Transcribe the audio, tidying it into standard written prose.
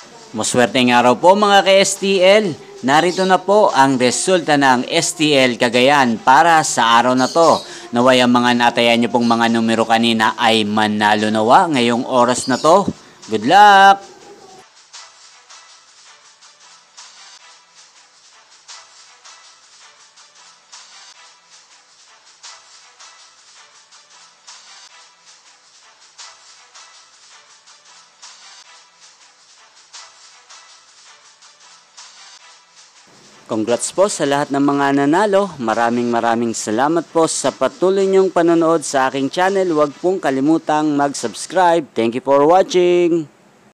Maswerteng araw po mga ka-STL. Narito na po ang resulta ng STL Cagayan para sa araw na to. Naway ang mga natayan nyo pong mga numero kanina ay manalo nawa ngayong oras na to. Good luck! Congrats po sa lahat ng mga nanalo. Maraming salamat po sa patuloy niyong panonood sa aking channel. Huwag pong kalimutang mag-subscribe. Thank you for watching!